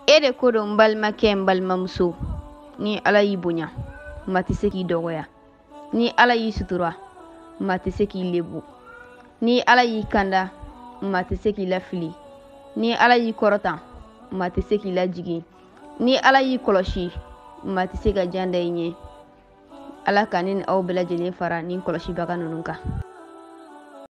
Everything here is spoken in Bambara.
E de ko don balimakɛ n balimamuso, ni Ala y'i bonya maa tɛ se k'i dɔgɔya, ni Ala y'i sutura maa tɛ se k'i lebu, ni Ala y'i kanda maa tɛ se k'i lafili, ni Ala y'i kɔrɔtan maa tɛ se k'i lajigin, ni Ala y'i kɔlɔsi maa tɛ se ka jan da i ɲɛ. Ala ka ne ni aw bɛɛ lajɛlen fara nin kɔlɔsibaga ninnu kan.